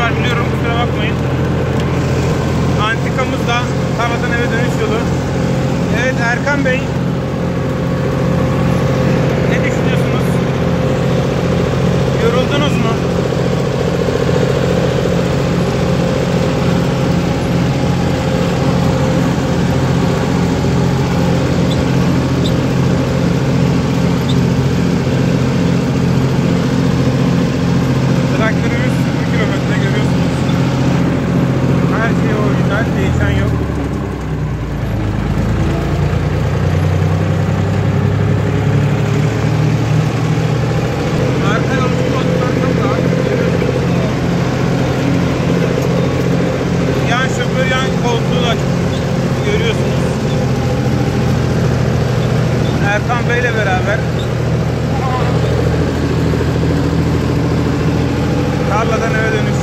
var biliyorum, kusura bakmayın. Antikamız da tarladan eve dönüş yolu. Evet Erkan Bey, ne düşünüyorsunuz? Yoruldunuz mu? Traktörümüz 0 kilometre, görüyorsunuz. Her şey orijinal, değişen yok. Arka yolcu koltuklar çok rahat, görüyorsunuz. Yan şoför, yan koltuğu da görüyorsunuz. Erkan Bey ile beraber tarladan eve dönüş